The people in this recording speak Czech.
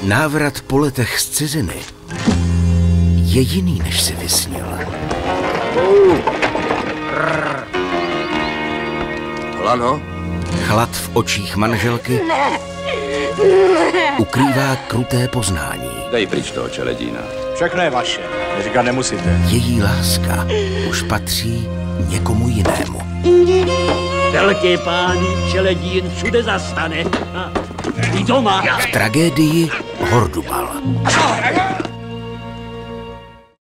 Návrat po letech z ciziny je jiný, než si vysnil. Lano? Chlad v očích manželky ukrývá kruté poznání. Dej pryč toho čeledína. Všechno je vaše. Říkat nemusíte. Její láska už patří někomu jinému. Velký páni, čeledín všude zastane. I doma. V tragédii Hordubal.